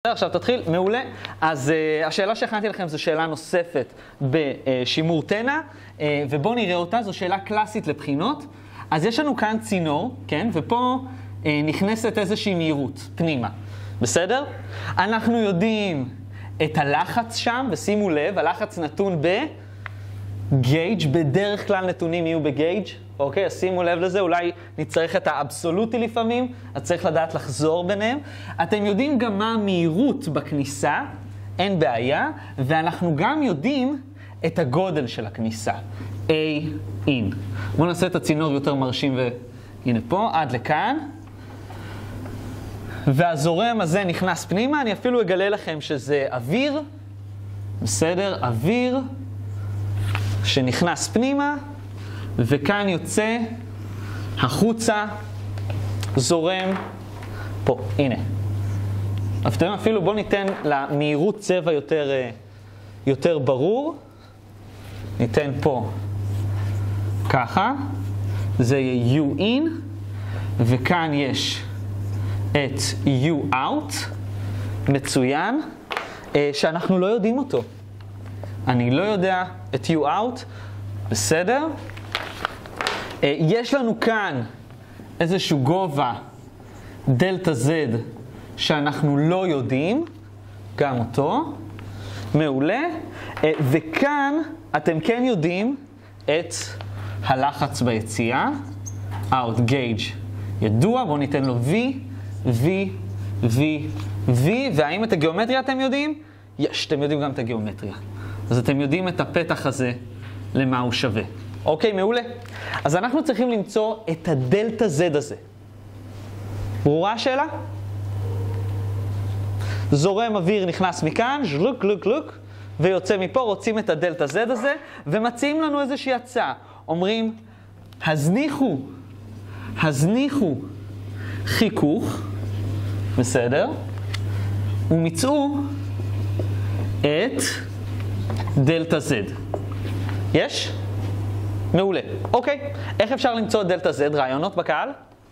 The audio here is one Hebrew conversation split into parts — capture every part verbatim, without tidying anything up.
עכשיו תתחיל, מעולה. אז uh, השאלה שהכנתי לכם זו שאלה נוספת בשימור תנא, uh, ובואו נראה אותה, זו שאלה קלאסית לבחינות. אז יש לנו כאן צינור, כן? ופה uh, נכנסת איזושהי מהירות פנימה, בסדר? אנחנו יודעים את הלחץ שם, ושימו לב, הלחץ נתון בגייג', בדרך כלל נתונים יהיו בגייג', אוקיי? אז שימו לב לזה, אולי נצטרך את האבסולוטי לפעמים, אז צריך לדעת לחזור ביניהם. אתם יודעים גם מה המהירות בכניסה, אין בעיה, ואנחנו גם יודעים את הגודל של הכניסה, A in. בואו נעשה את הצינור יותר מרשים, והנה פה, עד לכאן. והזורם הזה נכנס פנימה, אני אפילו אגלה לכם שזה אוויר, בסדר? אוויר שנכנס פנימה, וכאן יוצא החוצה, זורם פה, הנה. אתם אפילו בואו ניתן למהירות צבע יותר, יותר ברור. ניתן פה ככה, זה יהיה U in, וכאן יש את U out, מצוין, שאנחנו לא יודעים אותו. אני לא יודע את U out, בסדר? יש לנו כאן איזשהו גובה דלטה Z שאנחנו לא יודעים, גם אותו, מעולה. וכאן אתם כן יודעים את הלחץ ביציאה, out gauge ידוע, בואו ניתן לו V, V, V, V, והאם את הגיאומטריה אתם יודעים? יש, אתם יודעים גם את הגיאומטריה. אז אתם יודעים את הפתח הזה למה הוא שווה. אוקיי, מעולה. אז אנחנו צריכים למצוא את הדלטה Z הזה. ברורה השאלה? זורם אוויר נכנס מכאן, ז'לוק, לוק, לוק, ויוצא מפה, רוצים את הדלטה Z הזה, ומציעים לנו איזושהי הצעה. אומרים, הזניחו, הזניחו חיכוך, בסדר? ומצאו את דלטה Z. יש? מעולה. אוקיי, איך אפשר למצוא דלטה Z? רעיונות בקהל?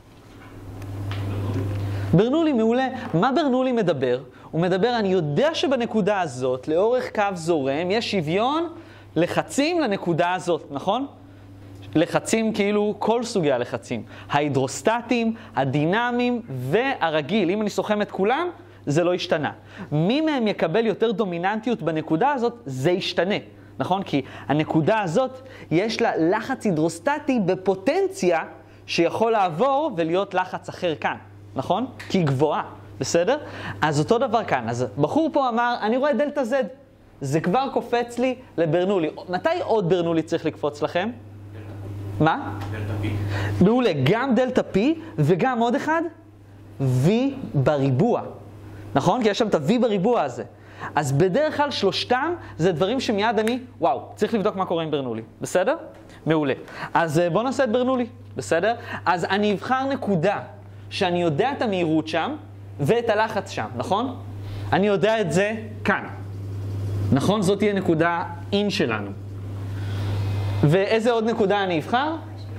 ברנולי, מעולה. מה ברנולי מדבר? הוא מדבר, אני יודע שבנקודה הזאת, לאורך קו זורם, יש שוויון לחצים לנקודה הזאת, נכון? לחצים כאילו כל סוגי הלחצים. ההידרוסטטיים, הדינמיים והרגיל. אם אני סוכם את כולם, זה לא ישתנה. מי מהם יקבל יותר דומיננטיות בנקודה הזאת, זה ישתנה. נכון? כי הנקודה הזאת יש לה לחץ הידרוסטטי בפוטנציה שיכול לעבור ולהיות לחץ אחר כאן. נכון? כי היא גבוהה. בסדר? אז אותו דבר כאן. אז בחור פה אמר, אני רואה דלטה Z. זה כבר קופץ לי לברנולי. מתי עוד ברנולי צריך לקפוץ לכם? מה? דלטה P. מעולה, גם דלטה P וגם עוד אחד, V בריבוע. נכון? כי יש שם את ה-V בריבוע הזה. אז בדרך כלל שלושתם זה דברים שמיד אני, וואו, צריך לבדוק מה קורה עם ברנולי. בסדר? מעולה. אז בואו נעשה את ברנולי. בסדר? אז אני אבחר נקודה שאני יודע את המהירות שם ואת הלחץ שם. נכון? אני יודע את זה כאן. נכון? זאת תהיה נקודה in שלנו. ואיזה עוד נקודה אני אבחר?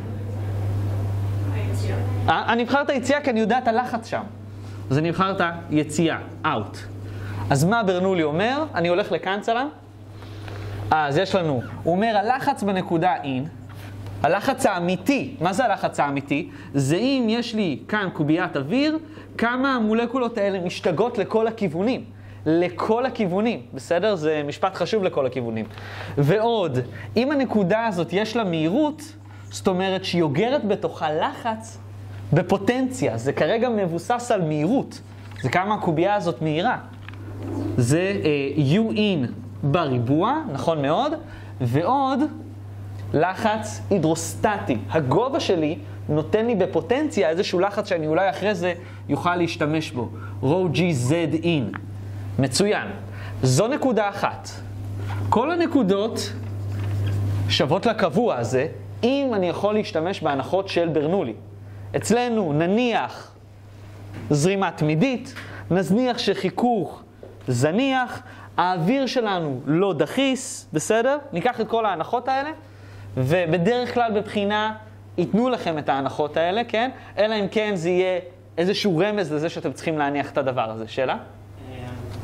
היציאה. אני אבחר את היציאה כי אני יודע את הלחץ שם. אז אני אבחר את היציאה, out. אז מה ברנולי אומר? אני הולך לכאן צלם. אז יש לנו, הוא אומר, הלחץ בנקודה in, הלחץ האמיתי, מה זה הלחץ האמיתי? זה אם יש לי כאן קוביית אוויר, כמה המולקולות האלה משתגעות לכל הכיוונים. לכל הכיוונים, בסדר? זה משפט חשוב לכל הכיוונים. ועוד, אם הנקודה הזאת יש לה מהירות, זאת אומרת שהיא אוגרת בתוכה לחץ בפוטנציה. זה כרגע מבוסס על מהירות. זה כמה הקובייה הזאת מהירה. זה uh, U in בריבוע, נכון מאוד. ועוד, לחץ הידרוסטטי. הגובה שלי נותן לי בפוטנציה איזשהו לחץ שאני אולי אחרי זה יוכל להשתמש בו. רו ג'י זד in. מצוין. זו נקודה אחת. כל הנקודות שוות לקבוע הזה, אם אני יכול להשתמש בהנחות של ברנולי. אצלנו נניח זרימה תמידית, נזניח שחיכוך זניח, האוויר שלנו לא דחיס, בסדר? ניקח את כל ההנחות האלה, ובדרך כלל בבחינה ייתנו לכם את ההנחות האלה, כן? אלא אם כן זה יהיה איזשהו רמז לזה שאתם צריכים להניח את הדבר הזה. שאלה?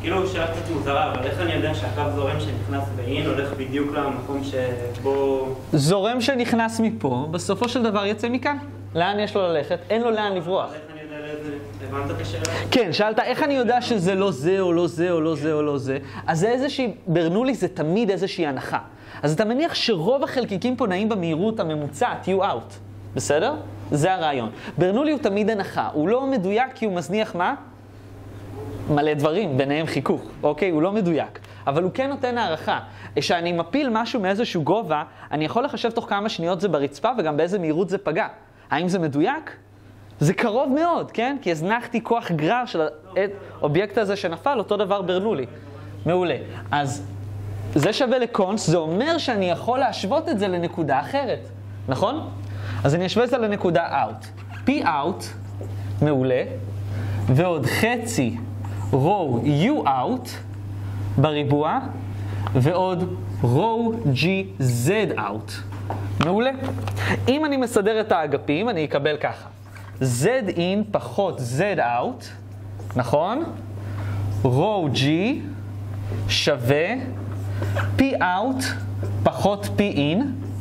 כאילו שאלה קצת מוזרה, אבל איך אני יודע שהקו זורם שנכנס באין הולך בדיוק למקום שבו... זורם שנכנס מפה, בסופו של דבר יצא מכאן. לאן יש לו ללכת? אין לו לאן לברוח. איך אני יודע לאיזה... הבנת את השאלה? כן, שאלת איך אני יודע שזה לא זה או לא זה או לא זה או לא זה. אז זה איזושהי, ברנולי זה תמיד איזושהי הנחה. אז אתה מניח שרוב החלקיקים פה נעים במהירות הממוצעת, U out. בסדר? זה הרעיון. ברנולי הוא תמיד הנחה. הוא לא מדויק כי הוא מזניח מה? מלא דברים, ביניהם חיכוך, אוקיי? הוא לא מדויק. אבל הוא כן נותן הערכה. כשאני מפיל משהו מאיזשהו גובה, אני יכול לחשב תוך כמה שניות זה ברצפה וגם באיזה מהירות זה פגע. האם זה מדויק? זה קרוב מאוד, כן? כי הזנחתי כוח גרר של האובייקט הזה שנפל, אותו דבר ברנולי. מעולה. אז זה שווה לקונס, זה אומר שאני יכול להשוות את זה לנקודה אחרת, נכון? אז אני אשווה את זה לנקודה out. P out, מעולה, ועוד חצי row U out בריבוע, ועוד row G Z out. מעולה. אם אני מסדר את האגפים, אני אקבל ככה. Z in פחות Z out, נכון? row G שווה P out פחות P in,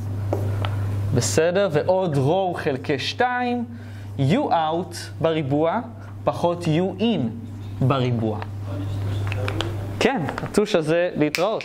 בסדר? ועוד row חלקי שתיים, U out בריבוע פחות U in בריבוע. כן, הטוש הזה להתראות.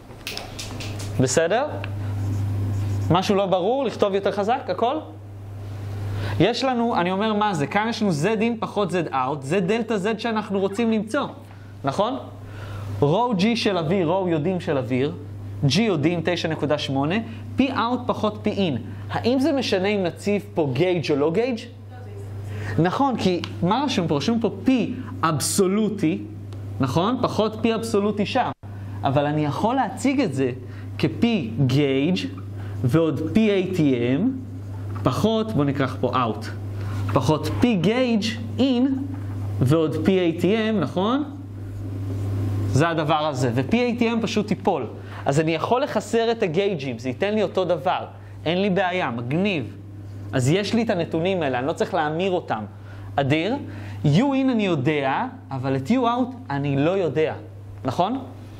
בסדר? משהו לא ברור? לכתוב יותר חזק? הכל? יש לנו, אני אומר מה זה, כאן יש לנו Z in פחות Z out, זה דלטה Z שאנחנו רוצים למצוא, נכון? row G של אוויר, row יודעים של אוויר, G יודעים תשע נקודה שמונה, P out פחות P in. האם זה משנה אם נציב פה גייג' או לא גייג'? נכון, כי מה רשום פה? רשום פה P אבסולוטי, נכון? פחות P אבסולוטי שם. אבל אני יכול להציג את זה כ-P גייג' ועוד P A T M, פחות, בוא ניקח פה out, פחות P גייג' in ועוד P A T M, נכון? זה הדבר הזה, ו-P A T M פשוט טיפול. אז אני יכול לחסר את הגייג'ים, זה ייתן לי אותו דבר. אין לי בעיה, מגניב. אז יש לי את הנתונים האלה, אני לא צריך להמיר אותם. אדיר, U in אני יודע, אבל את U out אני לא יודע. נכון?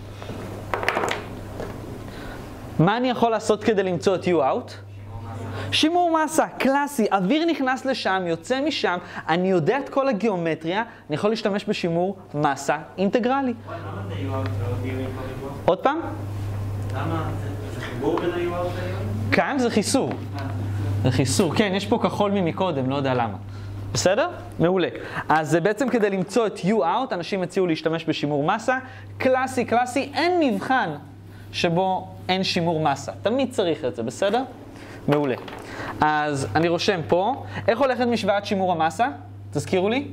מה אני יכול לעשות כדי למצוא את U out? שימור מסה, קלאסי. אוויר נכנס לשם, יוצא משם, אני יודע את כל הגיאומטריה, אני יכול להשתמש בשימור מסה אינטגרלי. למה זה U out ולא U in בריבוע? עוד פעם? למה? זה חיבור בין ה-U out ל-U in? כאן זה חיסור. זה חיסור. כן, יש פה כחול ממקודם, לא יודע למה. בסדר? מעולה. אז זה בעצם כדי למצוא את U out, אנשים הציעו להשתמש בשימור מסה. קלאסי, קלאסי, אין מבחן שבו אין שימור מסה. תמיד צריך את זה, בסדר? מעולה. אז אני רושם פה, איך הולכת משוואת שימור המסה? תזכירו לי?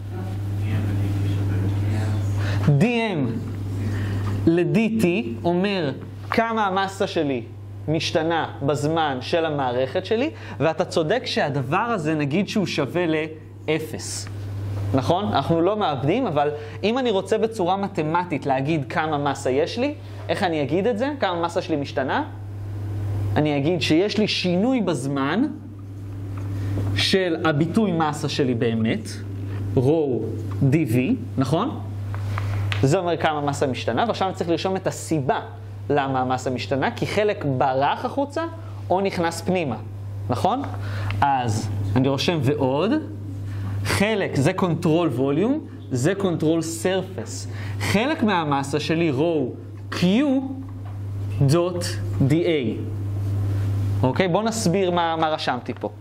D M ל-D T אומר כמה המסה שלי משתנה בזמן של המערכת שלי, ואתה צודק שהדבר הזה נגיד שהוא שווה ל-אפס. נכון? אנחנו לא מאבדים, אבל אם אני רוצה בצורה מתמטית להגיד כמה מסה יש לי, איך אני אגיד את זה? כמה מסה שלי משתנה? אני אגיד שיש לי שינוי בזמן של הביטוי מסה שלי באמת, rho dv, נכון? זה אומר כמה מסה משתנה, ועכשיו אני צריך לרשום את הסיבה למה המסה משתנה, כי חלק ברח החוצה או נכנס פנימה, נכון? אז אני רושם ועוד, חלק זה control volume, זה control surface. חלק מהמסה שלי rho q dot dA. אוקיי, בואו נסביר מה, מה רשמתי פה.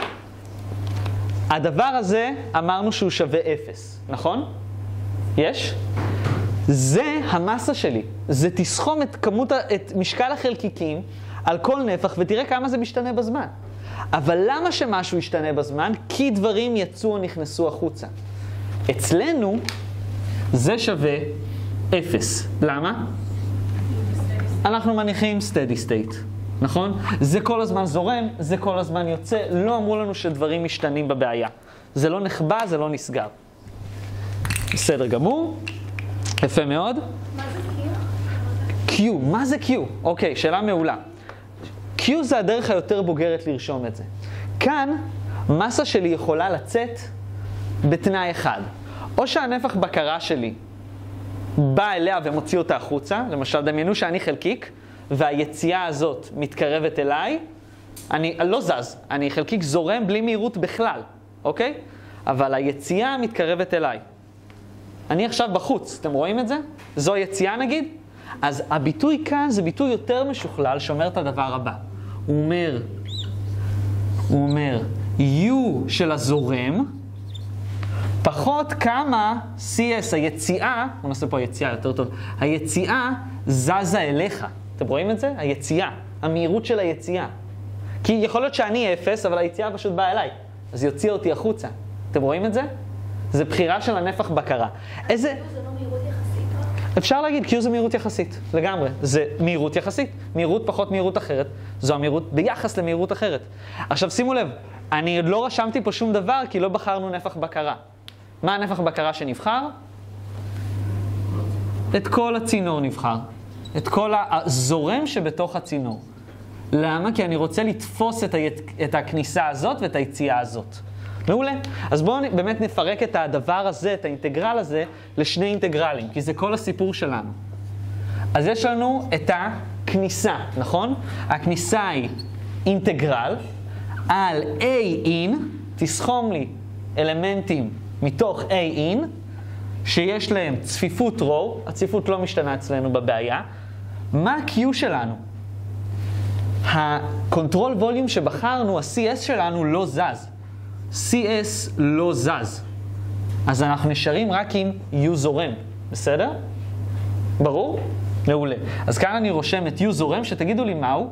הדבר הזה אמרנו שהוא שווה אפס, נכון? יש? זה המסה שלי. זה תסכום את כמות, את משקל החלקיקים על כל נפח ותראה כמה זה משתנה בזמן. אבל למה שמשהו ישתנה בזמן? כי דברים יצאו או נכנסו החוצה. אצלנו זה שווה אפס. למה? אנחנו מניחים steady state. נכון? זה כל הזמן זורם, זה כל הזמן יוצא. לא אמרו לנו שדברים משתנים בבעיה. זה לא נחבא, זה לא נסגר. בסדר גמור. יפה מאוד. מה זה Q? Q, מה זה Q? אוקיי, שאלה מעולה. Q זה הדרך היותר בוגרת לרשום את זה. כאן, מסה שלי יכולה לצאת בתנאי אחד. או שהנפח בקרה שלי בא אליה ומוציא אותה החוצה, למשל, דמיינו שאני חלקיק, והיציאה הזאת מתקרבת אליי, אני לא זז, אני חלקיק זורם בלי מהירות בכלל, אוקיי? אבל היציאה מתקרבת אליי. אני עכשיו בחוץ, אתם רואים את זה? זו יציאה נגיד? אז הביטוי כאן זה ביטוי יותר משוכלל שאומר את הדבר הבא. הוא אומר, הוא אומר, U של הזורם, פחות כמה סי אס, היציאה, בוא נעשה פה יציאה יותר טוב, היציאה זזה אליך. אתם רואים את זה? היציאה, המהירות של היציאה. כי יכול להיות שאני אפס, אבל היציאה פשוט באה אליי. אז יוציא אותי החוצה. אתם רואים את זה? זה בחירה של הנפח בקרה. איזה... זה לא מהירות יחסית? אפשר להגיד, Q זה מהירות יחסית, לגמרי. זה מהירות יחסית. מהירות פחות מהירות אחרת. זו המהירות ביחס למהירות אחרת. עכשיו שימו לב, אני עוד לא רשמתי פה שום דבר, כי לא בחרנו נפח בקרה. מה הנפח בקרה שנבחר? את כל הצינור נבחר. את כל הזורם שבתוך הצינור. למה? כי אני רוצה לתפוס את, היית... את הכניסה הזאת ואת היציאה הזאת. מעולה. אז בואו באמת נפרק את הדבר הזה, את האינטגרל הזה, לשני אינטגרלים, כי זה כל הסיפור שלנו. אז יש לנו את הכניסה, נכון? הכניסה היא אינטגרל על A in, תסכום לי אלמנטים מתוך A in, שיש להם צפיפות row, הצפיפות לא משתנה אצלנו בבעיה. מה ה-Q שלנו? הקונטרול ווליום שבחרנו, ה-סי אס שלנו לא זז. סי אס לא זז. אז אנחנו נשארים רק עם U זורם. בסדר? ברור? מעולה. אז כאן אני רושם את U זורם, שתגידו לי מהו?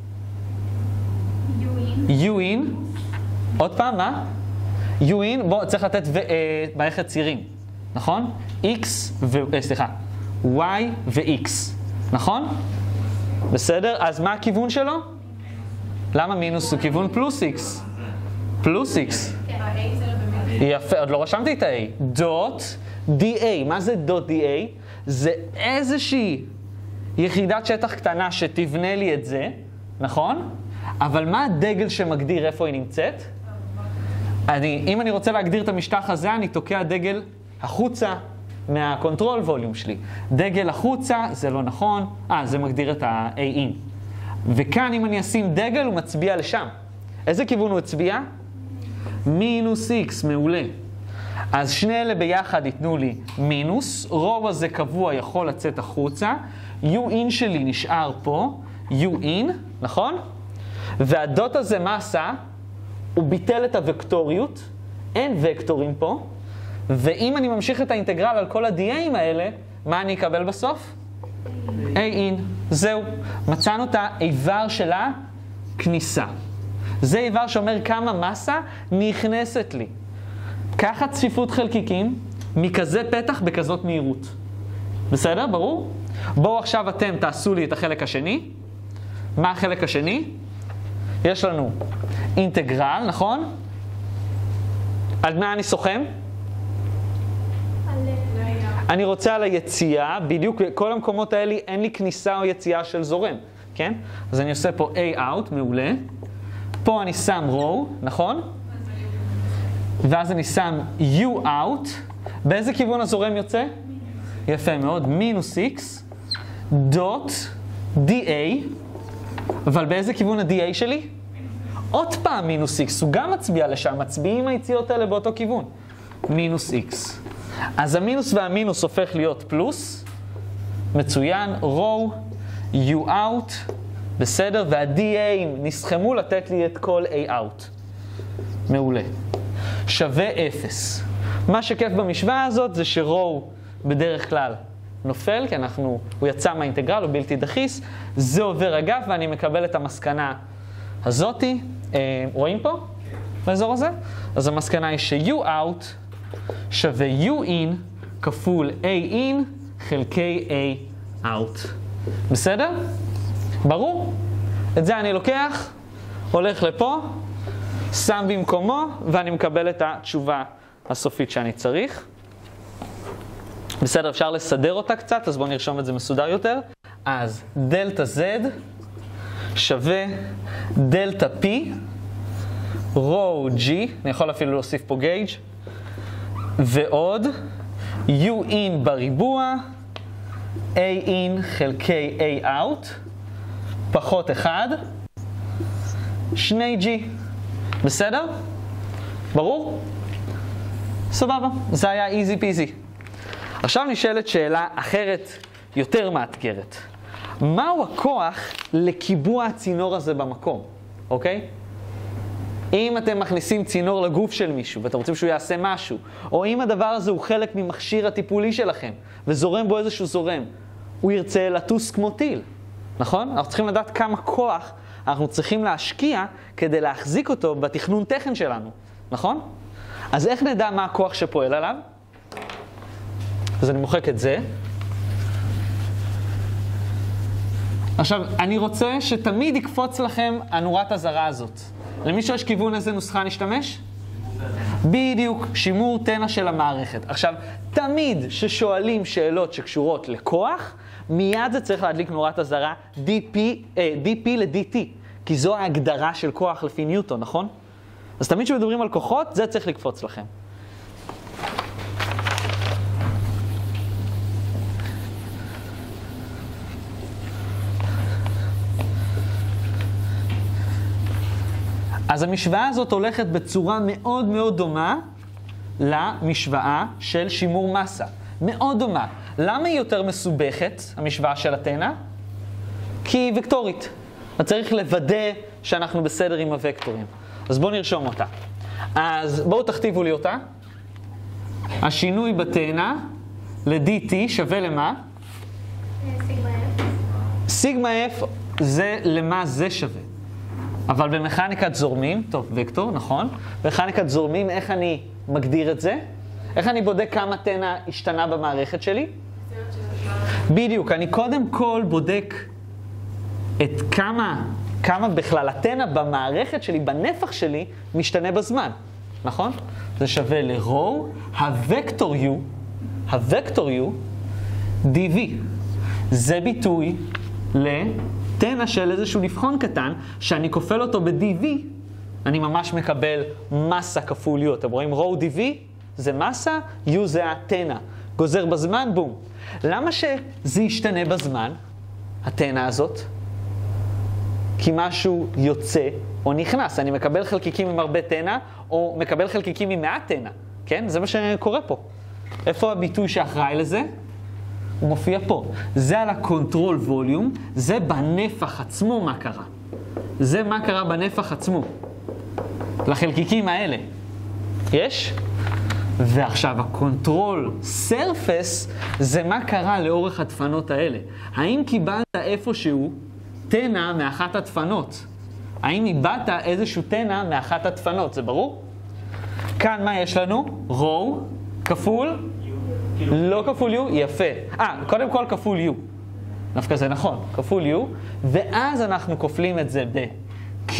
U in. U in. עוד פעם, מה? U in, בואו, צריך לתת ו, אה, מערכת צירים. נכון? X ו... אה, סליחה. Y ו-X. נכון? בסדר? אז מה הכיוון שלו? למה מינוס הוא כיוון פלוס X? פלוס X. יפה, עוד לא רשמתי את ה-A. דוט די איי. מה זה דוט די איי? זה איזושהי יחידת שטח קטנה שתבנה לי את זה, נכון? אבל מה הדגל שמגדיר איפה היא נמצאת? אני, אם אני רוצה להגדיר את המשטח הזה, אני תוקע דגל החוצה מהקונטרול ווליום שלי. דגל החוצה, זה לא נכון. אה, זה מגדיר את ה-A in. וכאן אם אני אשים דגל, הוא מצביע לשם. איזה כיוון הוא הצביע? מינוס X, מעולה. אז שני אלה ביחד ייתנו לי מינוס. רוב הזה קבוע יכול לצאת החוצה. U in שלי נשאר פה. U in, נכון? והדוט הזה מה עשה? הוא ביטל את הוקטוריות. אין וקטורים פה. ואם אני ממשיך את האינטגרל על כל ה-די איי האלה, מה אני אקבל בסוף? A in. זהו. מצאנו את האיבר של הכניסה. זה איבר שאומר כמה מסה נכנסת לי. ככה צפיפות חלקיקים מכזה פתח בכזאת מהירות. בסדר? ברור? בואו עכשיו אתם תעשו לי את החלק השני. מה החלק השני? יש לנו אינטגרל, נכון? על מה אני סוכם? אני רוצה על היציאה, בדיוק כל המקומות האלה אין לי כניסה או יציאה של זורם, כן? אז אני עושה פה A out, מעולה. פה אני שם row, נכון? ואז אני שם U out. באיזה כיוון הזורם יוצא? יפה מאוד, מינוס X, דוט, די איי, אבל באיזה כיוון ה-די איי שלי? עוד פעם מינוס X, הוא גם מצביע לשם, מצביעים היציאות האלה באותו כיוון. מינוס X. אז המינוס והמינוס הופך להיות פלוס, מצוין, row, U out, בסדר, וה-די איי נסכמו לתת לי את כל A out. מעולה. שווה אפס. מה שכיף במשוואה הזאת זה ש-row בדרך כלל נופל, כי אנחנו, הוא יצא מהאינטגרל, הוא בלתי דחיס, זה עובר אגף ואני מקבל את המסקנה הזאתי. אה, רואים פה? באזור הזה? אז המסקנה היא ש-U out שווה U in כפול A in חלקי A out. בסדר? ברור? את זה אני לוקח, הולך לפה, שם במקומו, ואני מקבל את התשובה הסופית שאני צריך. בסדר, אפשר לסדר אותה קצת, אז בואו נרשום את זה מסודר יותר. אז דלטה Z שווה דלטה P, רו G, אני יכול אפילו להוסיף פה גייג', ועוד U in בריבוע A in חלקי A out, פחות אחד, שני G. בסדר? ברור? סבבה, זה היה איזי פיזי. עכשיו נשאלת שאלה אחרת, יותר מאתגרת. מהו הכוח לקיבוע הצינור הזה במקום? אוקיי? אם אתם מכניסים צינור לגוף של מישהו ואתם רוצים שהוא יעשה משהו, או אם הדבר הזה הוא חלק ממכשיר הטיפולי שלכם וזורם בו איזשהו זורם, הוא ירצה לטוס כמו טיל, נכון? אנחנו צריכים לדעת כמה כוח אנחנו צריכים להשקיע כדי להחזיק אותו בתכנון תכן שלנו, נכון? אז איך נדע מה הכוח שפועל עליו? אז אני מוחק את זה. עכשיו, אני רוצה שתמיד יקפוץ לכם הנורת הזרה הזאת. למישהו יש כיוון איזה נוסחה נשתמש? בדיוק, שימור תנע של המערכת. עכשיו, תמיד ששואלים שאלות שקשורות לכוח, מיד זה צריך להדליק נורת הזרה די פי, אה, די פי ל-די טי, כי זו ההגדרה של כוח לפי ניוטון, נכון? אז תמיד שמדברים על כוחות, זה צריך לקפוץ לכם. אז המשוואה הזאת הולכת בצורה מאוד מאוד דומה למשוואה של שימור מסה. מאוד דומה. למה היא יותר מסובכת, המשוואה של התנע? כי היא וקטורית. אז צריך לוודא שאנחנו בסדר עם הוקטורים. אז בואו נרשום אותה. אז בואו תכתיבו לי אותה. השינוי בתנע ל-די טי שווה למה? סיגמה F. סיגמה F זה למה זה שווה. אבל במכניקת זורמים, טוב, וקטור, נכון? במכניקת זורמים, איך אני מגדיר את זה? איך אני בודק כמה תנע השתנה במערכת שלי? בדיוק, אני קודם כל בודק את כמה, כמה בכלל התנע במערכת שלי, בנפח שלי, משתנה בזמן, נכון? זה שווה ל-רו, הוקטור U, הוקטור U, די וי. זה ביטוי לתנע של איזשהו נבחון קטן, שאני כופל אותו ב-די וי, אני ממש מקבל מסה כפול U. אתם רואים? רו די וי זה מסה, U זה התנע. גוזר בזמן, בום. למה שזה ישתנה בזמן, התנע הזאת? כי משהו יוצא או נכנס. אני מקבל חלקיקים עם הרבה תנע, או מקבל חלקיקים עם מעט תנע. כן? זה מה שקורה פה. איפה הביטוי שאחראי לזה? הוא מופיע פה. זה על הקונטרול ווליום, זה בנפח עצמו מה קרה. זה מה קרה בנפח עצמו. לחלקיקים האלה. יש? ועכשיו הקונטרול סרפס זה מה קרה לאורך הדפנות האלה. האם קיבלת איפשהו תנע מאחת הדפנות? האם איבדת איזשהו תנע מאחת הדפנות? זה ברור? כאן מה יש לנו? רו כפול? לא כפול U, יפה. אה, קודם כל כפול U. דווקא זה נכון, כפול U. ואז אנחנו כופלים את זה ב-Q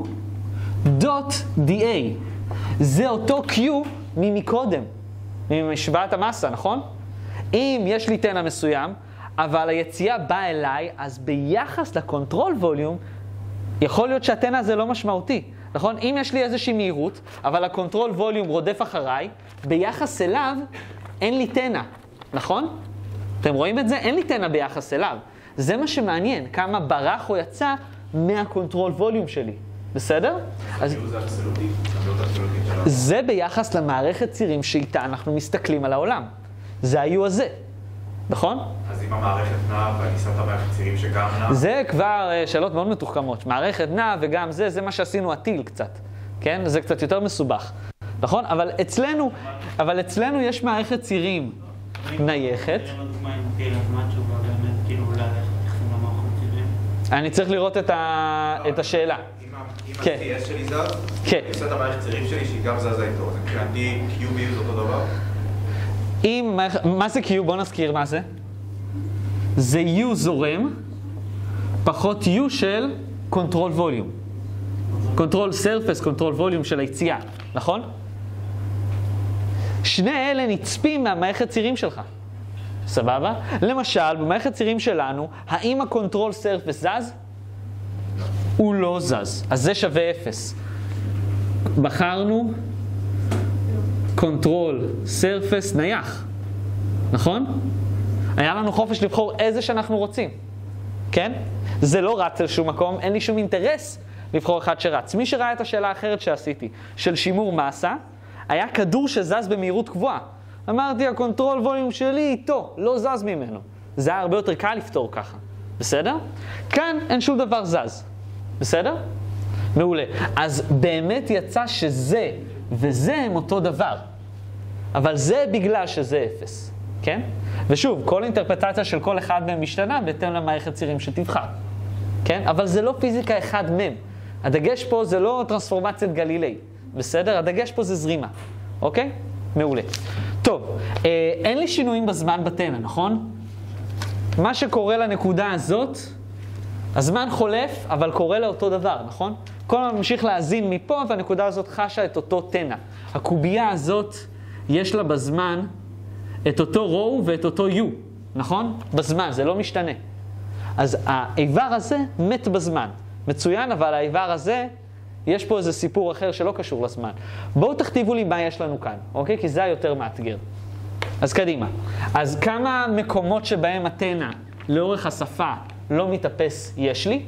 דוט די איי. זה אותו Q ממקודם, ממשוואת המסה, נכון? אם יש לי תנע מסוים, אבל היציאה באה אליי, אז ביחס לקונטרול ווליום, יכול להיות שהתנע הזה לא משמעותי. נכון? אם יש לי איזושהי מהירות, אבל הקונטרול ווליום רודף אחריי, ביחס אליו אין לי תנע, נכון? אתם רואים את זה? אין לי תנע ביחס אליו. זה מה שמעניין, כמה ברח או יצא מהקונטרול ווליום שלי. בסדר? אז זה ביחס למערכת צירים שאיתה אנחנו מסתכלים על העולם. זה ה-U הזה, נכון? אז אם המערכת נעה ואני שם את המערכת צירים שגם נעה? זה כבר שאלות מאוד מתוחכמות. מערכת נעה וגם זה, זה מה שעשינו עתיל קצת. כן? זה קצת יותר מסובך. נכון? אבל אצלנו, אבל אצלנו יש מערכת צירים נייחת. אני צריך לראות את, ה... את השאלה. אם ה-T S שלי זז, אני עושה את המערכת צירים שלי שהיא גם זזה איתו. אז מבחינתי Q B זה אותו דבר? אם, מה זה Q? בוא נזכיר מה זה. זה U זורם, פחות U של control volume. control surface, control volume של היציאה, נכון? שני אלה נצפים מהמערכת צירים שלך. סבבה? למשל, במערכת צירים שלנו, האם ה-control surface זז? הוא לא זז. אז זה שווה אפס. בחרנו control surface נייח. נכון? היה לנו חופש לבחור איזה שאנחנו רוצים, כן? זה לא רץ לשום מקום, אין לי שום אינטרס לבחור אחד שרץ. מי שראה את השאלה האחרת שעשיתי, של שימור מסה, היה כדור שזז במהירות קבועה. אמרתי, הקונטרול ווליום שלי איתו, לא זז ממנו. זה היה הרבה יותר קל לפתור ככה, בסדר? כאן אין שום דבר זז, בסדר? מעולה. אז באמת יצא שזה וזה הם אותו דבר, אבל זה בגלל שזה אפס, כן? ושוב, כל אינטרפרטציה של כל אחד מהם משתנה בהתאם למערכת צירים שתבחר, כן? אבל זה לא פיזיקה אחד מהם. הדגש פה זה לא טרנספורמציית גלילי, בסדר? הדגש פה זה זרימה, אוקיי? מעולה. טוב, אה, אין לי שינויים בזמן בתנא, נכון? מה שקורה לנקודה הזאת, הזמן חולף, אבל קורה לאותו דבר, נכון? כל הזמן ממשיך להזין מפה, והנקודה הזאת חשה את אותו תנא. הקובייה הזאת, יש לה בזמן את אותו רואו ואת אותו יו, נכון? בזמן, זה לא משתנה. אז האיבר הזה מת בזמן. מצוין, אבל האיבר הזה, יש פה איזה סיפור אחר שלא קשור לזמן. בואו תכתיבו לי מה יש לנו כאן, אוקיי? כי זה היותר מאתגר. אז קדימה. אז כמה מקומות שבהם התנא לאורך השפה לא מתאפס יש לי?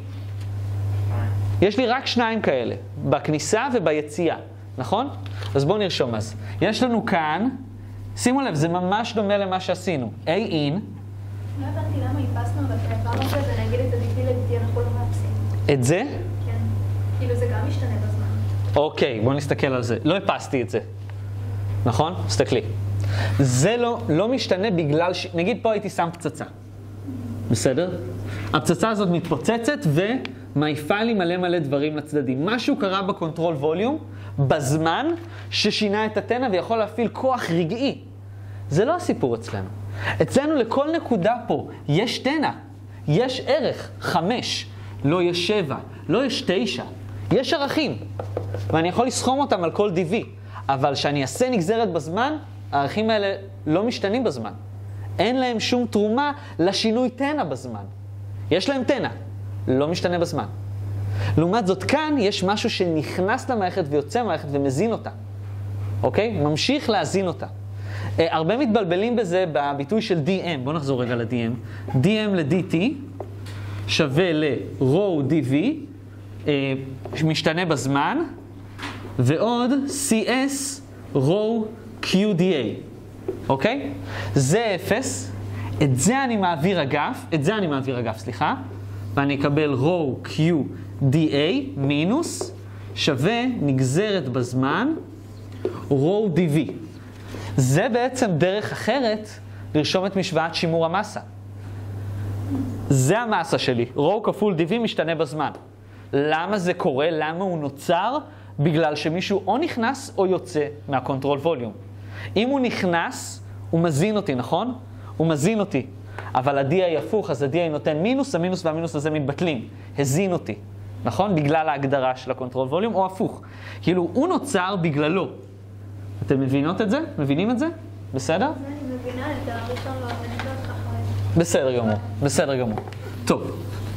יש לי רק שניים כאלה, בכניסה וביציאה, נכון? אז בואו נרשום אז. יש לנו כאן, שימו לב, זה ממש דומה למה שעשינו. A in. לא הבנתי למה איפסנו את האיבר הזה ונגיד את ה-די ל-די אנחנו לא מאפסים. את זה? כן. כאילו זה גם משתנה בזמן. אוקיי, בואו נסתכל על זה. לא איפסתי את זה. נכון? תסתכלי. זה לא, לא משתנה בגלל ש... נגיד פה הייתי שם פצצה. בסדר? הפצצה הזאת מתפוצצת ומעיפה לי מלא מלא דברים לצדדים. משהו קרה בקונטרול ווליום בזמן ששינה את התנא ויכול להפעיל כוח רגעי. זה לא הסיפור אצלנו. אצלנו לכל נקודה פה יש תנא, יש ערך חמש, לא יש שבע, לא יש תשע. יש ערכים, ואני יכול לסכום אותם על כל די וי. אבל כשאני אעשה נגזרת בזמן, הערכים האלה לא משתנים בזמן. אין להם שום תרומה לשינוי תנא בזמן. יש להם תנא, לא משתנה בזמן. לעומת זאת כאן יש משהו שנכנס למערכת ויוצא למערכת ומזין אותה. אוקיי? ממשיך להזין אותה. Uh, הרבה מתבלבלים בזה בביטוי של די אם. בואו נחזור רגע ל-די אם. די אם ל-די טי שווה ל-Rho די וי, uh, משתנה בזמן, ועוד סי אס Rho קיו די איי. אוקיי? זה אפס. את זה אני מעביר אגף, את זה אני מעביר אגף, סליחה. ואני אקבל Rho קיו די איי מינוס שווה נגזרת בזמן Rho די וי. זה בעצם דרך אחרת לרשום את משוואת שימור המסה. זה המסה שלי. Rho כפול די וי משתנה בזמן. למה זה קורה? למה הוא נוצר? בגלל שמישהו או נכנס או יוצא מהקונטרול ווליום. אם הוא נכנס, הוא מזין אותי, נכון? הוא מזין אותי. אבל ה-די איי הפוך, אז ה-די איי נותן מינוס, המינוס והמינוס הזה מתבטלים. הזין אותי, נכון? בגלל ההגדרה של הקונטרול ווליום, או הפוך. כאילו, הוא נוצר בגללו. אתם מבינות את זה? מבינים את זה? בסדר? אני מבינה את הראשון לא, אני לא אותך אחרי. בסדר גמור, בסדר גמור. טוב.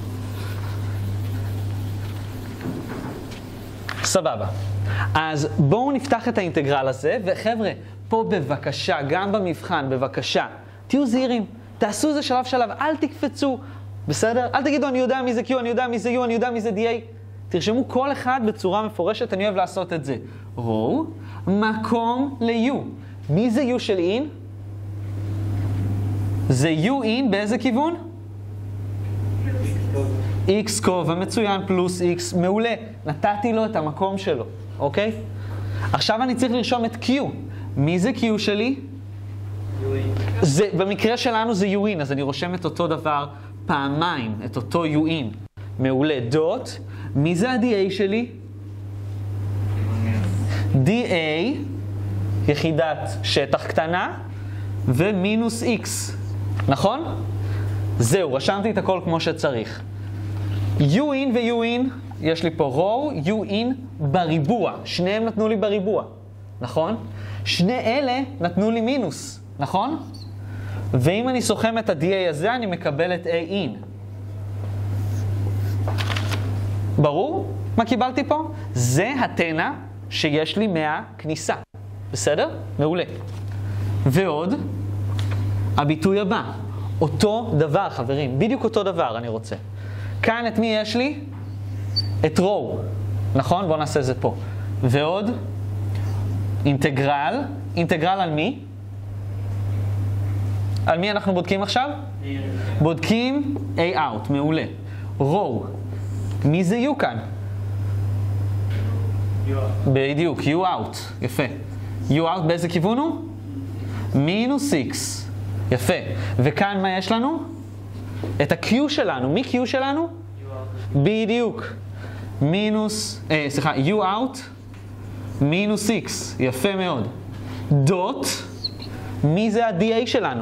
סבבה. אז בואו נפתח את האינטגרל הזה, וחבר'ה, פה בבקשה, גם במבחן, בבקשה, תהיו זהירים, תעשו איזה שלב שלב, אל תקפצו, בסדר? אל תגידו, אני יודע מי זה Q, אני יודע מי זה U, אני יודע מי זה די איי. תרשמו כל אחד בצורה מפורשת, אני אוהב לעשות את זה. Rho, מקום ל-U. מי זה U של in? זה U in באיזה כיוון? X כובע, מצוין, פלוס X, מעולה. נתתי לו את המקום שלו, אוקיי? עכשיו אני צריך לרשום את Q. מי זה Q שלי? זה, במקרה שלנו זה U in, אז אני רושם את אותו דבר פעמיים, את אותו U in. מעולה, דוט. מי זה ה-די איי שלי? די איי, יחידת שטח קטנה, ומינוס X, נכון? זהו, רשמתי את הכל כמו שצריך. U in ו-U in, יש לי פה Rho, U in בריבוע. שניהם נתנו לי בריבוע, נכון? שני אלה נתנו לי מינוס, נכון? ואם אני סוכם את ה-די איי הזה, אני מקבל את A in. ברור? מה קיבלתי פה? זה התנא שיש לי מהכניסה. בסדר? מעולה. ועוד, הביטוי הבא. אותו דבר, חברים, בדיוק אותו דבר אני רוצה. כאן את מי יש לי? את row, נכון? בואו נעשה זה פה. ועוד, אינטגרל, אינטגרל על מי? על מי אנחנו בודקים עכשיו? בודקים A out, מעולה. row, מי זה U כאן? U out. בדיוק, U out, יפה. U out באיזה כיוון הוא? מינוס X, יפה. וכאן מה יש לנו? את ה-Q שלנו, מי Q שלנו? U out. בדיוק. מינוס, אה, סליחה, U out, מינוס X, יפה מאוד. דוט, מי זה ה-D A שלנו?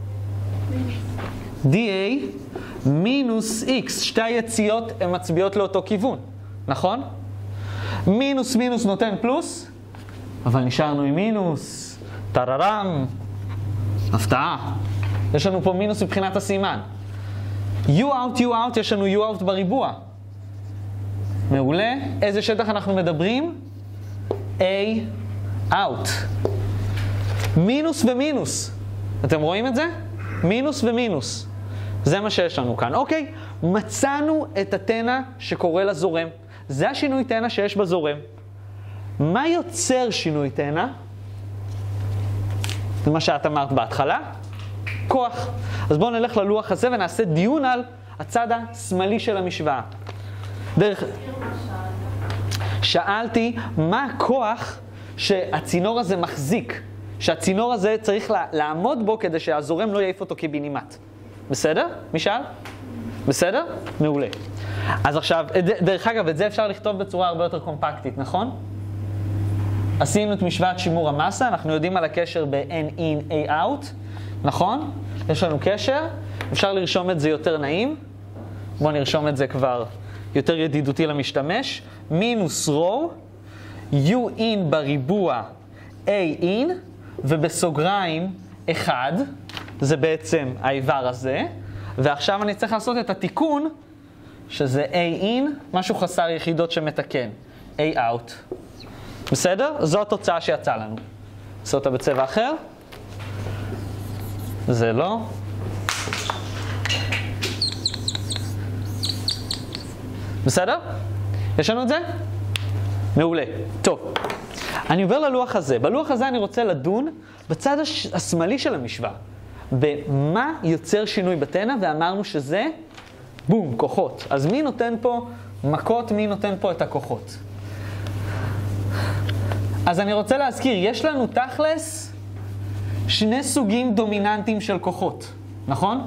D A מינוס X, שתי היציאות הן מצביעות לאותו כיוון, נכון? מינוס מינוס נותן פלוס, אבל נשארנו עם מינוס, טררם, הפתעה. יש לנו פה מינוס מבחינת הסימן. U out, U out, יש לנו U out בריבוע. מעולה. איזה שטח אנחנו מדברים? A out. מינוס ומינוס. אתם רואים את זה? מינוס ומינוס. זה מה שיש לנו כאן. אוקיי, מצאנו את התנע שקורה לזורם. זה השינוי תנע שיש בזורם. מה יוצר שינוי תנע? זה מה שאת אמרת בהתחלה. כוח. אז בואו נלך ללוח הזה ונעשה דיון על הצד השמאלי של המשוואה. דרך... שאלתי מה הכוח שהצינור הזה מחזיק, שהצינור הזה צריך לעמוד בו כדי שהזורם לא יעיף אותו קיבינימט. בסדר? מי שאל? בסדר? מעולה. אז עכשיו, דרך אגב, את זה אפשר לכתוב בצורה הרבה יותר קומפקטית, נכון? עשינו את משוואת שימור המסה, אנחנו יודעים על הקשר ב-N in A out, נכון? יש לנו קשר, אפשר לרשום את זה יותר נעים. בואו נרשום את זה כבר יותר ידידותי למשתמש. מינוס רו, U in בריבוע A in, ובסוגריים אחד, זה בעצם האיבר הזה. ועכשיו אני צריך לעשות את התיקון, שזה A in, משהו חסר יחידות שמתקן. A out. בסדר? זו התוצאה שיצאה לנו. נעשה אותה בצבע אחר. זה לא. בסדר? יש לנו את זה? מעולה. טוב. אני עובר ללוח הזה. בלוח הזה אני רוצה לדון בצד הש... השמאלי של המשוואה. במה יוצר שינוי בתנע, ואמרנו שזה, בום, כוחות. אז מי נותן פה מכות, מי נותן פה את הכוחות? אז אני רוצה להזכיר, יש לנו תכלס שני סוגים דומיננטיים של כוחות, נכון?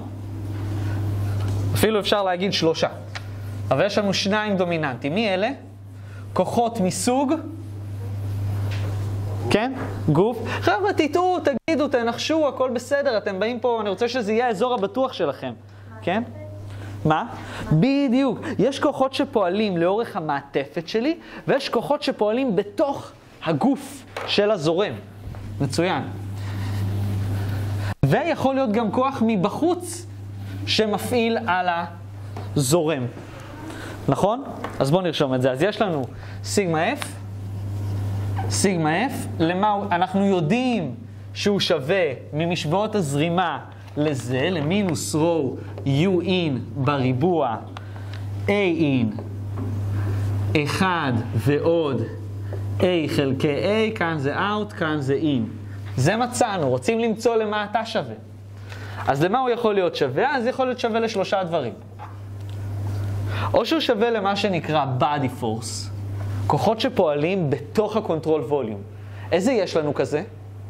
אפילו אפשר להגיד שלושה. אבל יש לנו שניים דומיננטיים. מי אלה? כוחות מסוג, כן? גוף. חבר'ה, תטעו, תגידו, תנחשו, הכל בסדר, אתם באים פה, אני רוצה שזה יהיה האזור הבטוח שלכם, כן? מה? בדיוק. יש כוחות שפועלים לאורך המעטפת שלי, ויש כוחות שפועלים בתוך הגוף של הזורם. מצוין. ויכול להיות גם כוח מבחוץ שמפעיל על הזורם. נכון? אז בואו נרשום את זה. אז יש לנו סיגמה F, סיגמה F, למה אנחנו יודעים שהוא שווה ממשוואות הזרימה לזה, למינוס רו U in בריבוע A in אחד ועוד A חלקי A, כאן זה out, כאן זה in. זה מצאנו, רוצים למצוא למה אתה שווה. אז למה הוא יכול להיות שווה? אז יכול להיות שווה לשלושה דברים. או שהוא שווה למה שנקרא body force, כוחות שפועלים בתוך הקונטרול ווליום. איזה יש לנו כזה?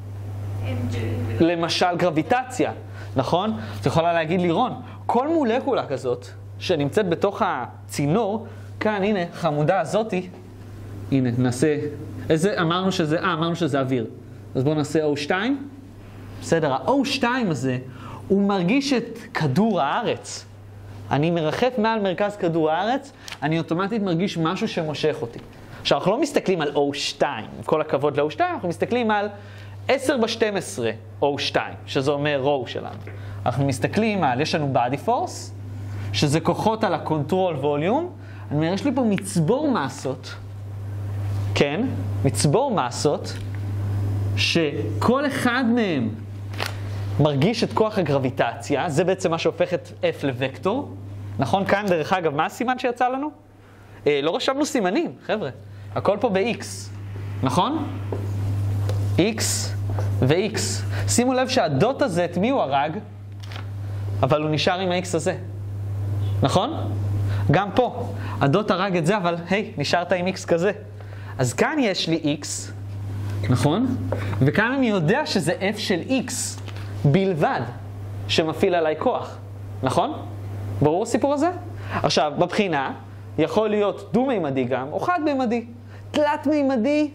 למשל גרביטציה, נכון? את יכולה להגיד לי, רון, כל מולקולה כזאת שנמצאת בתוך הצינור, כאן, הנה, חמודה הזאתי, הנה, נעשה, איזה, אמרנו שזה, אה, אמרנו שזה אוויר. אז בואו נעשה O שתיים. בסדר, ה-O שתיים הזה, הוא מרגיש את כדור הארץ. אני מרחף מעל מרכז כדור הארץ, אני אוטומטית מרגיש משהו שמושך אותי. עכשיו, אנחנו לא מסתכלים על O שתיים, עם כל הכבוד ל-O שתיים, אנחנו מסתכלים על עשר ב-שתים עשרה O שתיים, שזה אומר רו שלנו. אנחנו מסתכלים על, יש לנו body force, שזה כוחות על הקונטרול ווליום. אני אומר, יש לי פה מצבור מסות, כן, מצבור מסות, שכל אחד מהם מרגיש את כוח הגרביטציה, זה בעצם מה שהופך את F לוקטור. נכון? כאן דרך אגב, מה הסימן שיצא לנו? אה, לא רשמנו סימנים, חבר'ה. הכל פה ב-X, נכון? X ו-X. שימו לב שהדוט הזה, את מי הוא הרג? אבל הוא נשאר עם ה-X הזה. נכון? גם פה. הדוט הרג את זה, אבל היי, נשארת עם X כזה. אז כאן יש לי X, נכון? וכאן אני יודע שזה F של X בלבד שמפעיל עליי כוח. נכון? ברור הסיפור הזה? עכשיו, בבחינה יכול להיות דו-מימדי גם, או חד-מימדי. תלת-מימדי,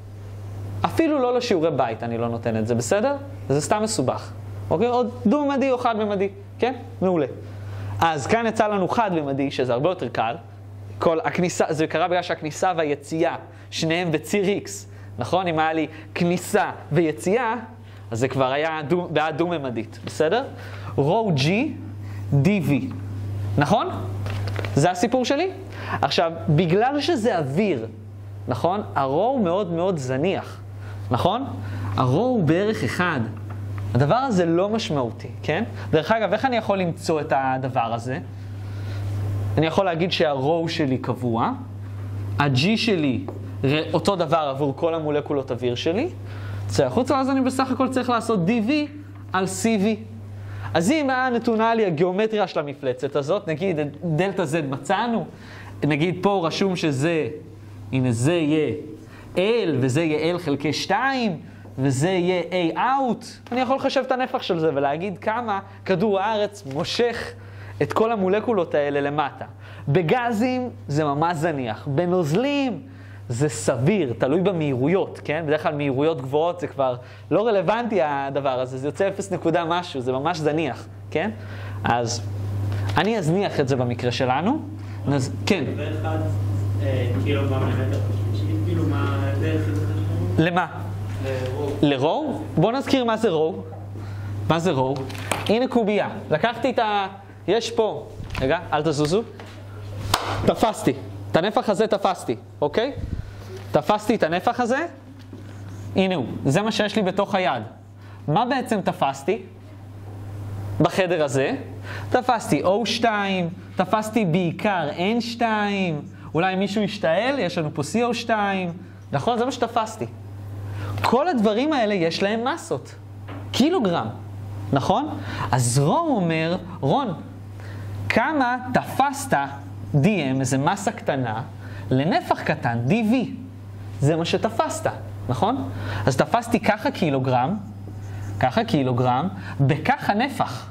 אפילו לא לשיעורי בית אני לא נותן את זה, בסדר? זה סתם מסובך. אוקיי? או דו-מימדי או חד-מימדי. כן? מעולה. אז כאן יצא לנו חד-מימדי, שזה הרבה יותר קל. כל הכניסה, זה קרה בגלל שהכניסה והיציאה, שניהם בציר X. נכון? אם היה לי כניסה ויציאה, אז זה כבר היה דו, בעיה דו-מימדית. בסדר? רו G, די וי. נכון? זה הסיפור שלי? עכשיו, בגלל שזה אוויר, נכון? הרו הוא מאוד מאוד זניח, נכון? הרו הוא בערך אחד. הדבר הזה לא משמעותי, כן? דרך אגב, איך אני יכול למצוא את הדבר הזה? אני יכול להגיד שהרו שלי קבוע, ה-G שלי אותו דבר עבור כל המולקולות אוויר שלי, צא החוצה, אז אני בסך הכל צריך לעשות די וי על סי וי. אז אם היה נתונה לי הגיאומטריה של המפלצת הזאת, נגיד דלטה Z מצאנו, נגיד פה רשום שזה, הנה זה יהיה L וזה יהיה L חלקי שתיים, וזה יהיה A out, אני יכול לחשב את הנפח של זה ולהגיד כמה כדור הארץ מושך את כל המולקולות האלה למטה. בגזים זה ממש זניח, בנוזלים זה סביר, תלוי במהירויות, כן? בדרך כלל מהירויות גבוהות זה כבר לא רלוונטי הדבר הזה, זה יוצא אפס נקודה משהו, זה ממש זניח, כן? אז אני אזניח את זה במקרה שלנו. נז... כן. ואחד קילוגרם למטר חשמי, כאילו מה, זה חשמי? למה? לרו. לרו? בואו נזכיר מה זה רו. מה זה רו? הנה קובייה. לקחתי את ה... יש פה. רגע, אל תזוזו. תפסתי. את הנפח הזה תפסתי, אוקיי? תפסתי את הנפח הזה. הנה הוא. זה מה שיש לי בתוך היד. מה בעצם תפסתי? בחדר הזה. תפסתי או שתיים, תפסתי בעיקר אן שתיים, אולי מישהו ישתעל, יש לנו פה סי או שתיים. נכון? זה מה שתפסתי. כל הדברים האלה יש להם מסות. קילוגרם. נכון? אז רון אומר, רון, כמה תפסת די אם, איזה מסה קטנה, לנפח קטן, די וי. זה מה שתפסת, נכון? אז תפסתי ככה קילוגרם, ככה קילוגרם, בככה נפח.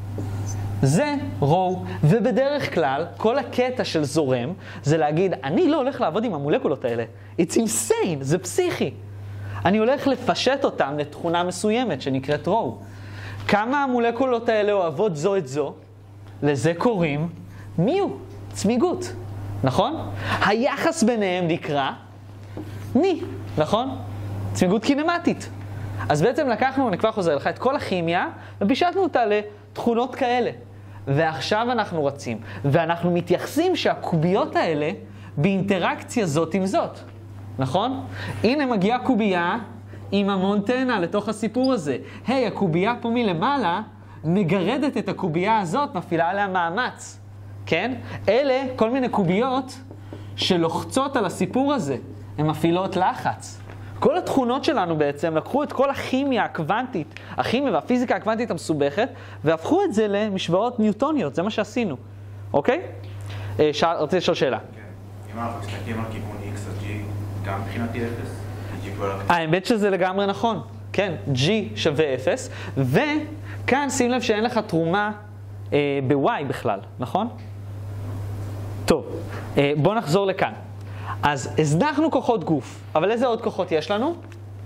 זה רו, ובדרך כלל, כל הקטע של זורם, זה להגיד, אני לא הולך לעבוד עם המולקולות האלה. It's insane, זה פסיכי. אני הולך לפשט אותם לתכונה מסוימת שנקראת רו. כמה המולקולות האלה אוהבות זו את זו? לזה קוראים מיו, צמיגות, נכון? היחס ביניהם נקרא ני, נכון? צמיגות קינמטית. אז בעצם לקחנו, אני כבר חוזר לך, את כל הכימיה, ופישטנו אותה לתכונות כאלה. ועכשיו אנחנו רצים, ואנחנו מתייחסים שהקוביות האלה באינטראקציה זאת עם זאת, נכון? הנה מגיעה קובייה עם המונטנה לתוך הסיפור הזה. היי, הקובייה פה מלמעלה מגרדת את הקובייה הזאת, מפעילה עליה מאמץ, כן? אלה כל מיני קוביות שלוחצות על הסיפור הזה, הן מפעילות לחץ. כל התכונות שלנו בעצם לקחו את כל הכימיה הקוונטית, הכימיה והפיזיקה הקוונטית המסובכת, והפכו את זה למשוואות ניוטוניות, זה מה שעשינו, אוקיי? שאל, רוצה לשאול שאלה. כן, אם אנחנו מסתכלים על כיוון X אז G, גם מבחינתי אפס? האמת שזה לגמרי נכון, כן, G שווה אפס, וכאן שים לב שאין לך תרומה אה, ב-Y בכלל, נכון? טוב, אה, בוא נחזור לכאן. אז הזנחנו כוחות גוף, אבל איזה עוד כוחות יש לנו?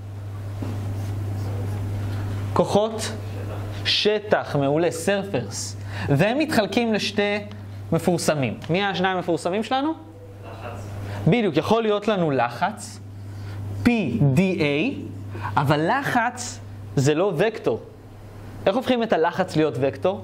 כוחות שטח, מעולה, סרפרס. והם מתחלקים לשתי מפורסמים. מי השניים המפורסמים שלנו? לחץ. בדיוק, יכול להיות לנו לחץ, P D A, אבל לחץ זה לא וקטור. איך הופכים את הלחץ להיות וקטור?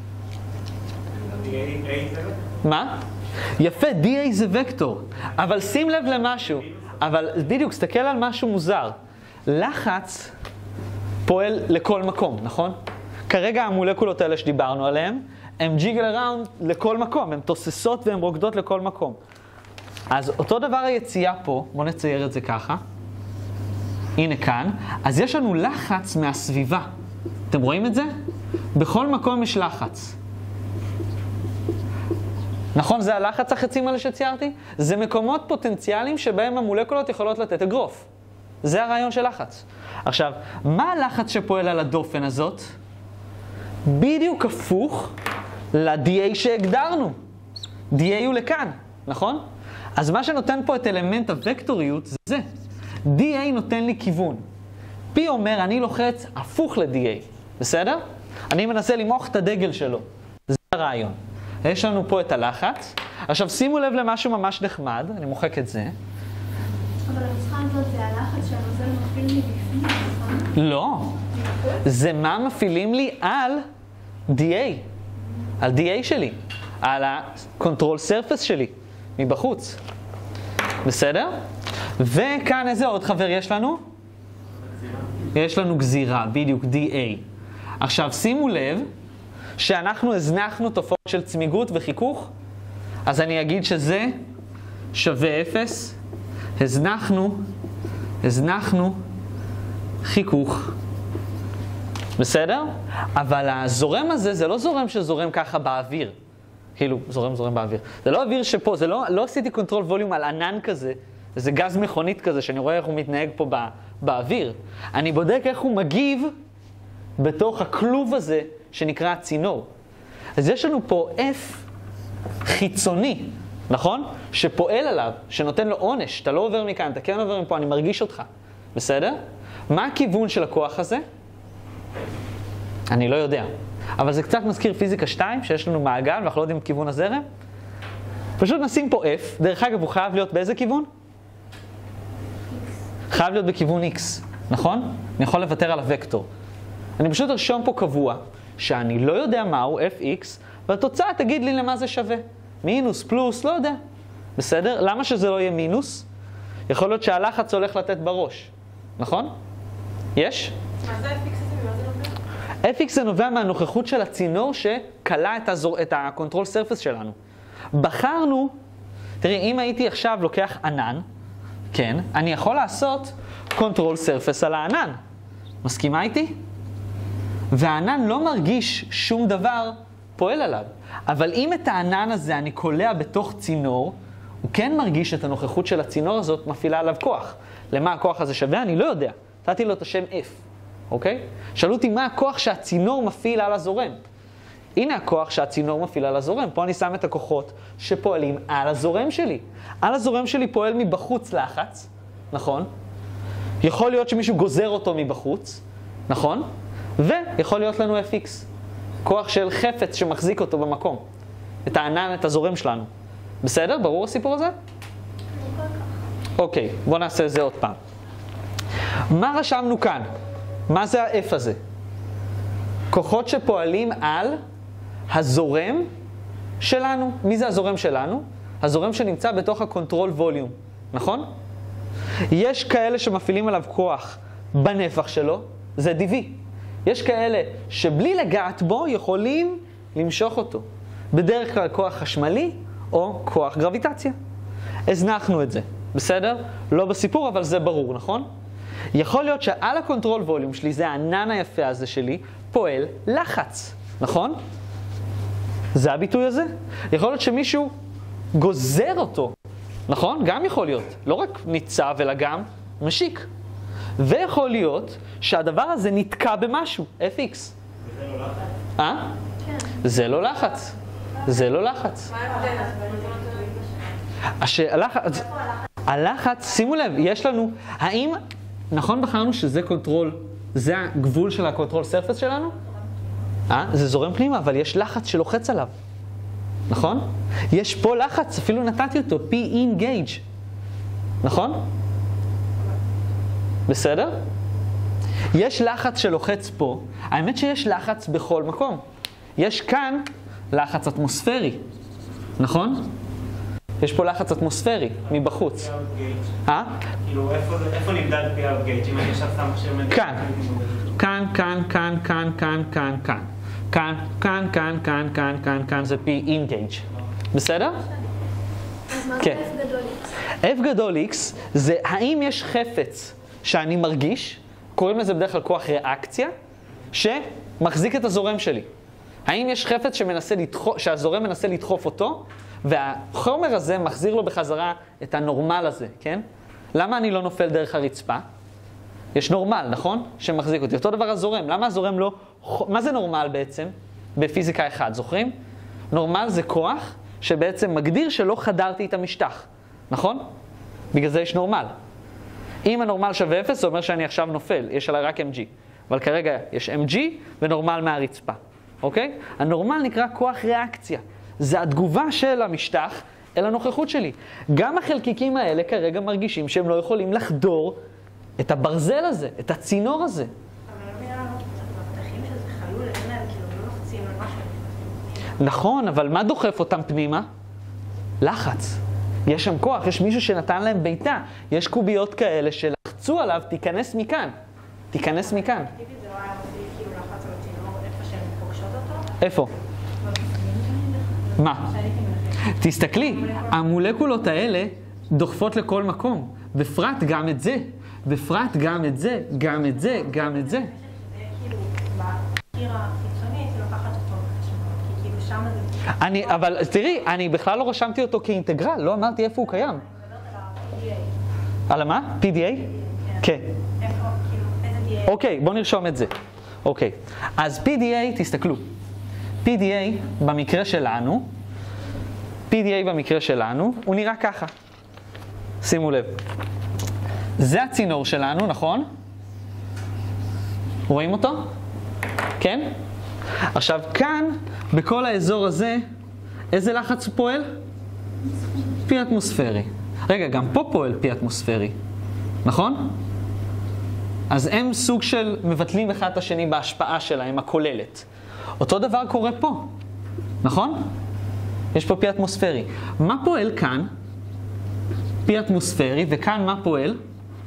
מה? יפה, די איי זה וקטור, אבל שים לב למשהו, אבל בדיוק, תסתכל על משהו מוזר. לחץ פועל לכל מקום, נכון? כרגע המולקולות האלה שדיברנו עליהן, הן ג'יגל אראונד לכל מקום, הן תוססות והן רוקדות לכל מקום. אז אותו דבר היציאה פה, בואו נצייר את זה ככה. הנה כאן. אז יש לנו לחץ מהסביבה. אתם רואים את זה? בכל מקום יש לחץ. נכון, זה הלחץ החצים האלה שציירתי? זה מקומות פוטנציאליים שבהם המולקולות יכולות לתת אגרוף. זה הרעיון של לחץ. עכשיו, מה הלחץ שפועל על הדופן הזאת? בדיוק הפוך ל-די איי שהגדרנו. די איי הוא לכאן, נכון? אז מה שנותן פה את אלמנט הוקטוריות זה זה. די איי נותן לי כיוון. P אומר, אני לוחץ הפוך ל-די איי. בסדר? אני מנסה למוח את הדגל שלו. זה הרעיון. יש לנו פה את הלחץ. עכשיו שימו לב למשהו ממש נחמד. אני מוחק את זה. אבל הנוסחה הזאת זה הלחץ שהנוזל מפעיל מבפנים, נכון? לא. זה מה מפעילים לי על די איי. על די איי שלי. על ה-control surface שלי. מבחוץ. בסדר? וכאן איזה עוד חבר יש לנו? יש לנו גזירה, בדיוק, די איי. עכשיו שימו לב שאנחנו הזנחנו תופעות של צמיגות וחיכוך. אז אני אגיד שזה שווה אפס. הזנחנו, הזנחנו חיכוך. בסדר? אבל הזורם הזה זה לא זורם שזורם ככה באוויר. כאילו, זורם זורם באוויר. זה לא אוויר שפה, זה לא, לא עשיתי קונטרול ווליום על ענן כזה, זה גז מכונית כזה שאני רואה איך הוא מתנהג פה בא, באוויר. אני בודק איך הוא מגיב בתוך הכלוב הזה שנקרא הצינור. אז יש לנו פה F חיצוני, נכון? שפועל עליו, שנותן לו עונש. אתה לא עובר מכאן, אתה כן עובר מפה, אני מרגיש אותך. בסדר? מה הכיוון של הכוח הזה? אני לא יודע. אבל זה קצת מזכיר פיזיקה שתיים, שיש לנו מעגל ואנחנו לא יודעים כיוון הזרם. פשוט נשים פה F. דרך אגב, הוא חייב להיות באיזה כיוון? חייב להיות בכיוון X, נכון? אני יכול לוותר על הוקטור. אני פשוט ארשום פה קבוע, שאני לא יודע מהו Fx, והתוצאה תגיד לי למה זה שווה. מינוס, פלוס, לא יודע. בסדר? למה שזה לא יהיה מינוס? יכול להיות שהלחץ הולך לתת בראש. נכון? יש? מה זה Fx הזה? ממה זה נובע? Fx זה נובע מהנוכחות של הצינור שקלה את, הזור... את הקונטרול סרפס שלנו. בחרנו, תראי, אם הייתי עכשיו לוקח ענן, כן, אני יכול לעשות קונטרול סרפס על הענן. מסכימה איתי? והענן לא מרגיש שום דבר פועל עליו. אבל אם את הענן הזה אני קולע בתוך צינור, הוא כן מרגיש את הנוכחות של הצינור הזאת מפעילה עליו כוח. למה הכוח הזה שווה? אני לא יודע. נתתי לו את השם F, אוקיי? שאלו אותי מה הכוח שהצינור מפעיל על הזורם. הנה הכוח שהצינור מפעיל על הזורם. פה אני שם את הכוחות שפועלים על הזורם שלי. על הזורם שלי פועל מבחוץ לחץ, נכון? יכול להיות שמישהו גוזר אותו מבחוץ, נכון? ויכול להיות לנו Fx, כוח של חפץ שמחזיק אותו במקום. את הענן, את הזורם שלנו. בסדר? ברור הסיפור הזה? אוקיי, בואו נעשה את זה עוד פעם. מה רשמנו כאן? מה זה ה-F הזה? כוחות שפועלים על הזורם שלנו. מי זה הזורם שלנו? הזורם שנמצא בתוך הקונטרול ווליום, נכון? יש כאלה שמפעילים עליו כוח בנפח שלו, זה די וי. יש כאלה שבלי לגעת בו יכולים למשוך אותו. בדרך כלל כוח חשמלי או כוח גרביטציה. הזנחנו את זה, בסדר? לא בסיפור, אבל זה ברור, נכון? יכול להיות שעל הקונטרול ווליום שלי, זה הענן היפה הזה שלי, פועל לחץ, נכון? זה הביטוי הזה. יכול להיות שמישהו גוזר אותו, נכון? גם יכול להיות. לא רק ניצב, אלא גם משיק. ויכול להיות שהדבר הזה נתקע במשהו, Fx. וזה לא לחץ? אה? כן. זה לא לחץ. זה לא לחץ. מה ההבדל? הלחץ, הלחץ, שימו לב, יש לנו, האם, נכון בחרנו שזה קונטרול, זה הגבול של הקונטרול סרפס שלנו? אה? זה זורם פנימה, אבל יש לחץ שלוחץ עליו. נכון? יש פה לחץ, אפילו נתתי אותו, P in gauge. נכון? בסדר? יש לחץ שלוחץ פה, האמת שיש לחץ בכל מקום. יש כאן לחץ אטמוספרי, נכון? יש פה לחץ אטמוספרי מבחוץ. אה? כאילו, איפה נמדד פי אאוט גייג' אם אני עכשיו שם עכשיו מדידה? כאן. כאן, כאן, כאן, כאן, כאן, כאן, כאן. כאן, כאן, כאן, כאן, כאן, כאן, כאן, זה פי אין גייג'. בסדר? אז מה זה כן. F גדול X? F גדול X זה האם יש חפץ שאני מרגיש, קוראים לזה בדרך כלל כוח ריאקציה, שמחזיק את הזורם שלי. האם יש חפץ שמנסה לדחוף, שהזורם מנסה לדחוף אותו, והחומר הזה מחזיר לו בחזרה את הנורמל הזה, כן? למה אני לא נופל דרך הרצפה? יש נורמל, נכון? שמחזיק אותי. אותו דבר הזורם. למה הזורם לא... מה זה נורמל בעצם? בפיזיקה אחת, זוכרים? נורמל זה כוח שבעצם מגדיר שלא חדרתי את המשטח, נכון? בגלל זה יש נורמל. אם הנורמל שווה אפס, זה אומר שאני עכשיו נופל, יש עליי רק אם ג'י. אבל כרגע יש אם ג'י ונורמל מהרצפה, אוקיי? הנורמל נקרא כוח ריאקציה. זה התגובה של המשטח אל הנוכחות שלי. גם החלקיקים האלה כרגע מרגישים שהם לא יכולים לחדור את הברזל הזה, את הצינור הזה. אבל לא מבינה לנו, מבטחים שזה חלול, אין להם, כאילו, לא לוחצים על משהו. נכון, אבל מה דוחף אותם פנימה? לחץ. יש שם כוח, יש מישהו שנתן להם ביתה. יש קוביות כאלה שלחצו עליו, תיכנס מכאן. תיכנס מכאן. טיפי זה לא היה מוסיף כאילו לחץ על הצינור איפה שהן פוגשות אותו? איפה? מה? תסתכלי, המולקולות האלה דוחפות לכל מקום. בפרט גם את זה. בפרט גם את זה, גם את זה, גם את זה. זה כאילו, בקיר החיצוני, כאילו לקחת אותו בחשבון, כי כאילו שם זה... אני, אבל תראי, אני בכלל לא רשמתי אותו כאינטגרל, לא אמרתי איפה הוא קיים. אני מדברת על ה-פי די איי. על מה? פי די איי? כן. איפה, כאילו, איזה די איי? אוקיי, בואו נרשום את זה. אוקיי, אז פי די איי, תסתכלו. פי די איי במקרה שלנו, פי די איי במקרה שלנו, הוא נראה ככה. שימו לב. זה הצינור שלנו, נכון? רואים אותו? כן? עכשיו, כאן, בכל האזור הזה, איזה לחץ פועל? פי אטמוספרי. רגע, גם פה פועל פי אטמוספרי, נכון? אז הם סוג של מבטלים אחד את השני בהשפעה שלהם, הכוללת. אותו דבר קורה פה, נכון? יש פה פי אטמוספרי. מה פועל כאן? פי אטמוספרי, וכאן מה פועל?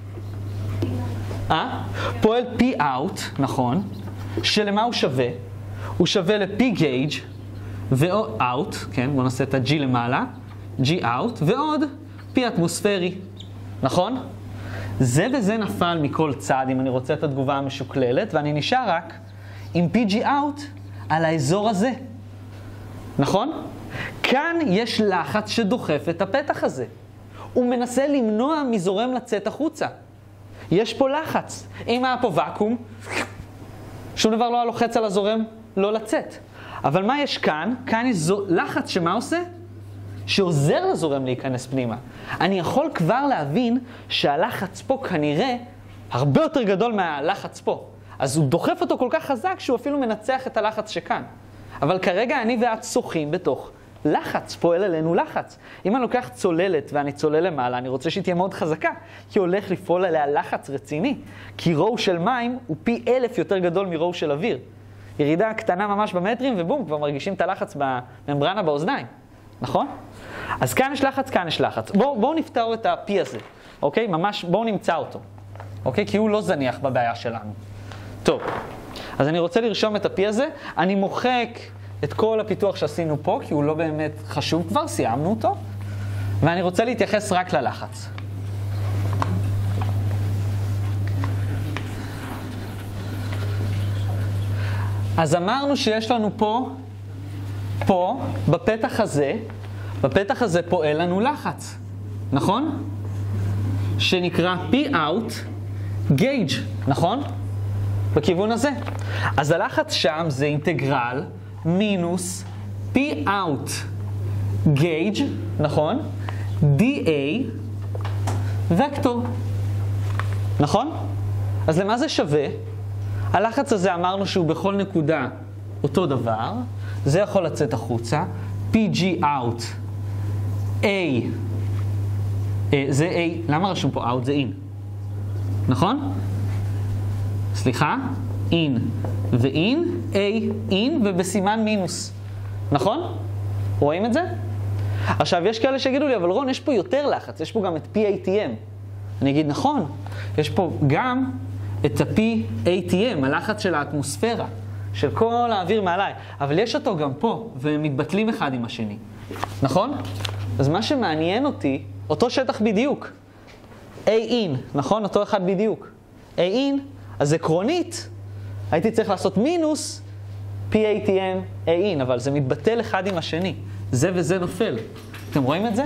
אה? פועל פי אאוט, נכון, שלמה הוא שווה? הוא שווה לפי גייג' ואוט, כן, בואו נעשה את ה-G למעלה, G out, ועוד פי אטמוספרי, נכון? זה וזה נפל מכל צד, אם אני רוצה את התגובה המשוקללת, ואני נשאר רק עם פי ג'י out על האזור הזה, נכון? כאן יש לחץ שדוחף את הפתח הזה. הוא מנסה למנוע מזורם לצאת החוצה. יש פה לחץ. אם היה פה ואקום, שום דבר לא היה לוחץ על הזורם לא לצאת. אבל מה יש כאן? כאן יש זו... לחץ שמה עושה? שעוזר לזורם להיכנס פנימה. אני יכול כבר להבין שהלחץ פה כנראה הרבה יותר גדול מהלחץ פה. אז הוא דוחף אותו כל כך חזק שהוא אפילו מנצח את הלחץ שכאן. אבל כרגע אני ואת שוחים בתוך לחץ, פועל עלינו לחץ. אם אני לוקח צוללת ואני צולל למעלה, אני רוצה שהיא תהיה מאוד חזקה, כי הולך לפעול עליה לחץ רציני. כי רואו של מים הוא פי אלף יותר גדול מרואו של אוויר. ירידה קטנה ממש במטרים ובום, כבר מרגישים את הלחץ בממברנה באוזניים. נכון? אז כאן יש לחץ, כאן יש לחץ. בואו בוא נפתור את הפי הזה, אוקיי? ממש בואו נמצא אותו, אוקיי? כי הוא לא זניח בבעיה שלנו. טוב, אז אני רוצה לרשום את הפי הזה. אני מוחק את כל הפיתוח שעשינו פה, כי הוא לא באמת חשוב כבר, סיימנו אותו. ואני רוצה להתייחס רק ללחץ. אז אמרנו שיש לנו פה, פה, בפתח הזה, בפתח הזה פועל לנו לחץ, נכון? שנקרא P out gauge, נכון? בכיוון הזה. אז הלחץ שם זה אינטגרל מינוס P out gauge, נכון? די איי וקטור, נכון? אז למה זה שווה? הלחץ הזה אמרנו שהוא בכל נקודה אותו דבר, זה יכול לצאת החוצה, פי ג'י out, A, זה A, למה רשום פה out? זה in, נכון? סליחה, in ו-in, A, in ובסימן מינוס, נכון? רואים את זה? עכשיו, יש כאלה שיגידו לי, אבל רון, יש פה יותר לחץ, יש פה גם את פי איי טי אם. אני אגיד, נכון, יש פה גם את ה-פי איי טי אם, הלחץ של האטמוספירה, של כל האוויר מעליי, אבל יש אותו גם פה, והם מתבטלים אחד עם השני. נכון? אז מה שמעניין אותי, אותו שטח בדיוק, A in, נכון? אותו אחד בדיוק. A in, אז עקרונית, הייתי צריך לעשות מינוס פי איי טי אם A in, אבל זה מתבטל אחד עם השני. זה וזה נופל. אתם רואים את זה?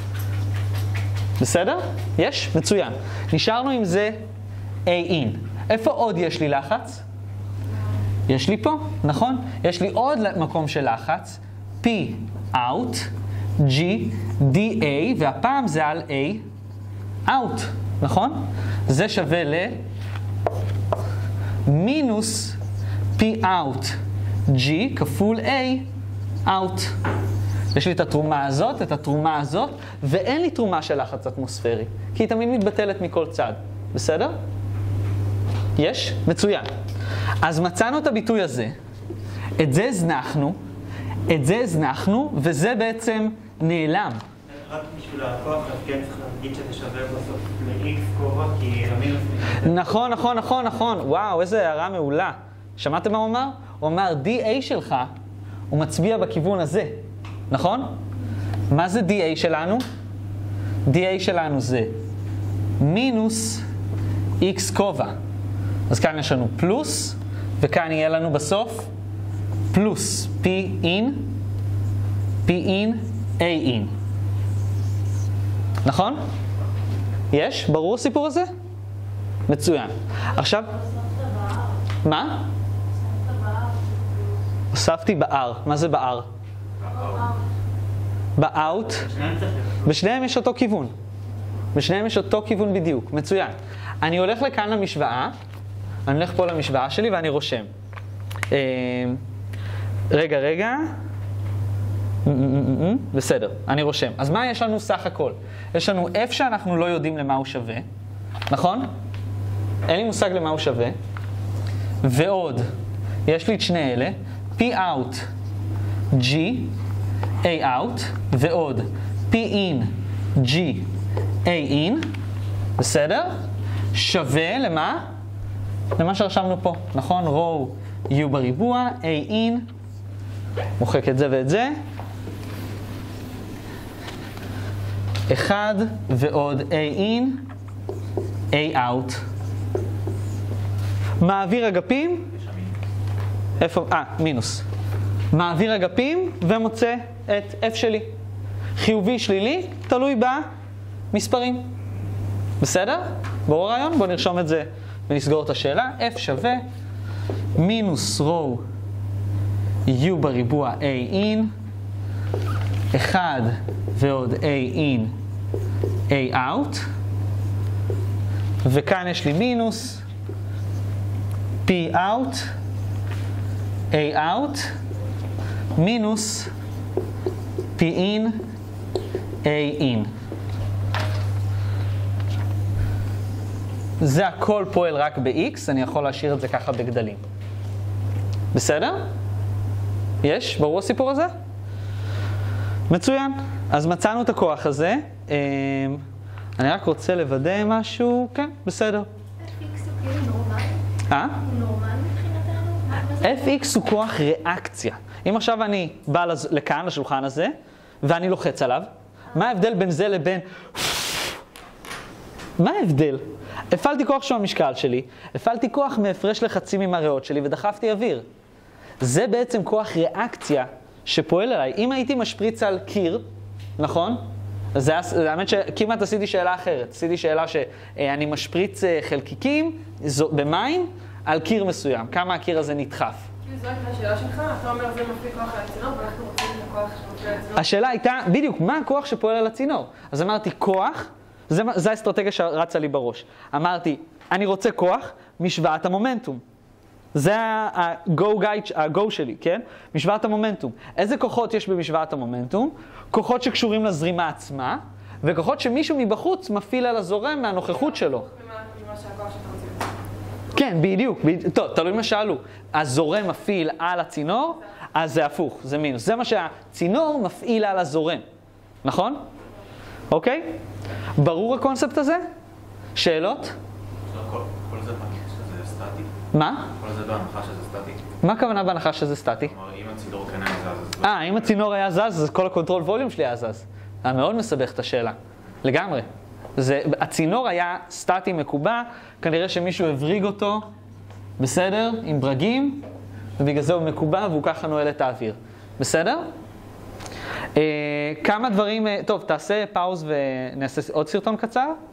בסדר? יש? מצוין. נשארנו עם זה A in. איפה עוד יש לי לחץ? יש לי פה, נכון? יש לי עוד מקום של לחץ. P out, G, D A, והפעם זה על A out, נכון? זה שווה ל מינוס P out, G כפול A out. יש לי את התרומה הזאת, את התרומה הזאת, ואין לי תרומה של לחץ אטמוספרי, כי היא תמיד מתבטלת מכל צד. בסדר? יש? מצוין. אז מצאנו את הביטוי הזה, את זה הזנחנו, את זה הזנחנו, וזה בעצם נעלם. רק בשביל הכוח, אז כן צריך להגיד שזה שווה בסוף ל-X כובע, כי המינוס... נכון, נכון, נכון, נכון. וואו, איזו הערה מעולה. שמעתם מה הוא אמר? הוא אמר, די איי שלך, הוא מצביע בכיוון הזה. נכון? מה זה די איי שלנו? די איי שלנו זה מינוס X כובע. אז כאן יש לנו פלוס, וכאן יהיה לנו בסוף פלוס P in, P in, A in. נכון? יש? ברור הסיפור הזה? מצוין. עכשיו... מה? הוספתי ב-R. מה זה ב-R? ב-out. בשניהם יש אותו כיוון. בשניהם יש אותו כיוון בדיוק. מצוין. אני הולך לכאן למשוואה. אני הולך פה למשוואה שלי ואני רושם. רגע, רגע. בסדר, אני רושם. אז מה יש לנו סך הכל? יש לנו F שאנחנו לא יודעים למה הוא שווה. נכון? אין לי מושג למה הוא שווה. ועוד, יש לי את שני אלה. P out, G, A out, ועוד P in, G, A in. בסדר? שווה למה? למה שרשמנו פה, נכון? רואו U בריבוע, A in, מוחק את זה ואת זה. אחד ועוד A in, A out. מעביר אגפים, איפה? אה, מינוס. מעביר אגפים ומוצא את F שלי. חיובי שלילי, תלוי במספרים. בסדר? ברור הרעיון? בואו נרשום את זה ונסגור את השאלה. F שווה מינוס רו U בריבוע A in, אחד ועוד A in, A out, וכאן יש לי מינוס P out, A out, מינוס P in, A in. זה הכל פועל רק ב-X, אני יכול להשאיר את זה ככה בגדלים. בסדר? יש? ברור הסיפור הזה? מצוין. אז מצאנו את הכוח הזה. אני רק רוצה לוודא משהו. כן, בסדר. F X הוא כאילו נורמלי? אה? הוא נורמלי מבחינתנו? F X הוא כוח ריאקציה. אם עכשיו אני בא לכאן, לשולחן הזה, ואני לוחץ עליו, מה ההבדל בין זה לבין... מה ההבדל? הפעלתי כוח שהוא המשקל שלי, הפעלתי כוח מהפרש לחצים עם הריאות שלי ודחפתי אוויר. זה בעצם כוח ריאקציה שפועל עליי. אם הייתי משפריץ על קיר, נכון? זה האמת שכמעט עשיתי שאלה אחרת. עשיתי שאלה שאני משפריץ חלקיקים במים על קיר מסוים. כמה הקיר הזה נדחף? זו הייתה השאלה שלך, אתה אומר זה מפעיל כוח על הצינור ואנחנו רוצים את הכוח שמפעיל על הצינור. השאלה הייתה, בדיוק, מה הכוח שפועל על הצינור? אז אמרתי, כוח, זה, זה האסטרטגיה שרצה לי בראש. אמרתי, אני רוצה כוח, משוואת המומנטום. זה ה-go guide, ה-go שלי, כן? משוואת המומנטום. איזה כוחות יש במשוואת המומנטום? כוחות שקשורים לזרימה עצמה, וכוחות שמישהו מבחוץ מפעיל על הזורם מהנוכחות שלו. ממה שהכוח שאתה רוצה. כן, בדיוק. בדיוק. טוב, תלוי מה שאלו. הזורם מפעיל על הצינור, אז זה הפוך, זה מינוס. זה מה שהצינור מפעיל על הזורם. נכון? אוקיי? ברור הקונספט הזה? שאלות? כל זה בהנחה שזה סטטי? מה? כל זה בהנחה שזה סטטי? מה הכוונה בהנחה שזה סטטי? כלומר, אם הצינור כן היה זז, אז... אה, אם הצינור היה זז, אז כל הקונטרול ווליום שלי היה זז. היה מאוד מסבך את השאלה. לגמרי. זה, הצינור היה סטטי מקובע, כנראה שמישהו הבריג אותו, בסדר? עם ברגים, ובגלל זה הוא מקובע והוא ככה נועל את האוויר. בסדר? אה, כמה דברים... טוב, תעשה פאוז ונעשה עוד סרטון קצר.